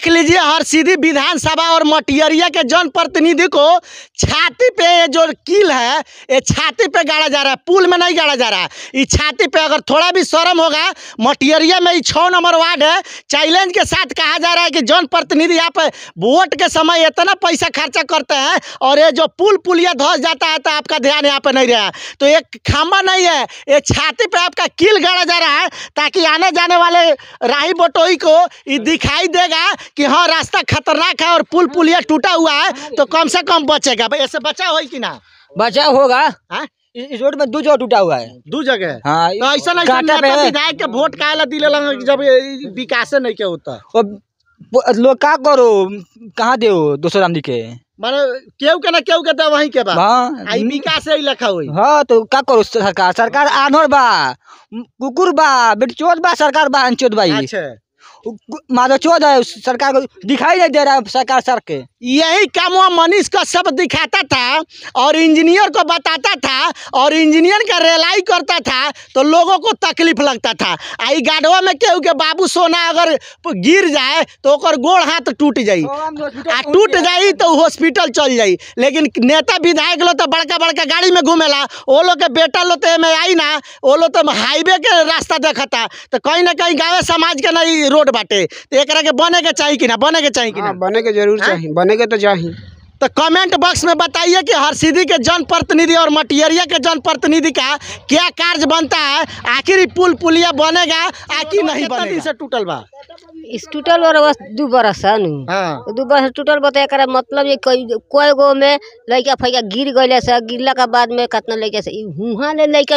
देख लीजिए हरसिद्धि विधानसभा और मटियरिया के जनप्रतिनिधि को छाती पे ये जो कील है ये छाती पे गाड़ा जा रहा है, पुल में नहीं गाड़ा जा रहा है। ये छाती पे अगर थोड़ा भी शर्म होगा, मटियरिया में 6 नंबर वार्ड है, चैलेंज के साथ कहा जा रहा है कि जनप्रतिनिधि यहाँ पे वोट के समय इतना पैसा खर्चा करते हैं और ये जो पुलिया धस जाता है तो आपका ध्यान यहाँ पे नहीं रहा। तो एक खंबा नहीं है, ये छाती पे आपका कील गाड़ा जा रहा है ताकि आने जाने वाले राही बटोई को ये दिखाई देगा कि हाँ रास्ता खतरनाक है और पुलिया टूटा हुआ है, तो कम से कम बचेगा। ऐसे बचाव हो कि ना? बचाव होगा। इस रोड में 2 जगह टूटा हुआ है, 2 जगह। हाँ, तो ऐसा विधायक के वोट काहे दिले जब विकास नहीं के होता। लोग का करो कहाँ दे दोसर आदमी के माने केहू के ना केहू के वहीं के बा। हाँ, विकास ही लिखा हुई। हाँ तो का करो, सरकार आनर बा, कुकुर बा, बेटचोद बा, सरकार बा अंचोद बा। अच्छा माधव चौध है, सरकार को दिखाई नहीं दे रहा है सरकार सर के। यही काम मनीष का सब दिखाता था और इंजीनियर को बताता था और इंजीनियर का रेलाई करता था तो लोगों को तकलीफ लगता था। आई गाड़वा में केहू के बाबू सोना अगर गिर जाए तो ओकर गोड़ हाथ टूट जाई, टूट जाई तो हॉस्पिटल चल जाई। लेकिन नेता विधायक लोग तो बड़का बड़का गाड़ी में घूमेला, वो लोग के बेटा लोग तो में आई ना, वो लोग तो हाईवे के रास्ता देखता। तो कहीं ना कहीं गाँव समाज के नहीं रोड बाटे, तो एक के बने के चाहिए कि ना, बने के चाहिए कि ना? बने के जरूर चाहिए, बने के तो चाहिए। तो कमेंट बॉक्स में बताइए कि हरसिद्धि के जनप्रतिनिधि और मटियरिया के जनप्रतिनिधि का क्या कार्य बनता है। आखिर पुलिया बनेगा आखिर नहीं बनेगा? से टूटल बा, इस टूटल बस 2 बरस है। हाँ। 2 बरस टूटल बता एक मतलब ये कोई गो में लड़का फैका गिर गए से, गिरला के बाद में कितना लड़का से हुआ ले लड़का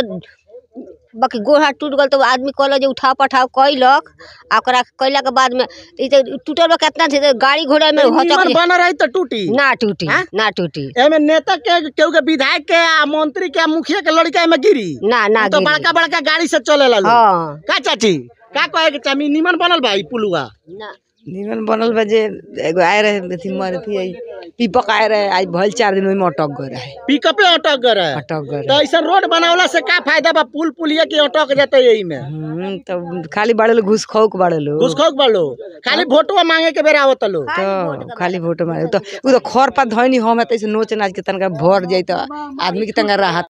बाकी गोड़ हाथ टूट गल तो आदमी कहल जो उठाव पठाव कैलक, कैला के बाद में टूटल बा कितना थे गाड़ी घोड़ा में बन रही तो टूटी ना टूटी ना टूटी। एमे नेता के केहू के विधायक के मंत्री के मुखिया के लड़का में गिरी ना तो बड़का बड़का गाड़ी से चले ला। हाँ का चाची का कहे के चामी निमन बनल भाई पुलुआ निमन बनल बा जे एगो आए रहे मर थी पीपक आए रहे, आज भल 4 दिन में अटक गए रहे, पिकअप अटक गए। तो ऐसा रोड बनावला से का फायदा बा? पुलिया के अटक जाते यही में। तो खाली बड़े लोग घुस खौक बड़े लोग खाली वोटवा मांगे के बेरा आवत लो, तो खाली वोट मांगे तो खर पर धोनी हम तैसे नोच नाच के तनका भर जाई तो आदमी के तनका राहत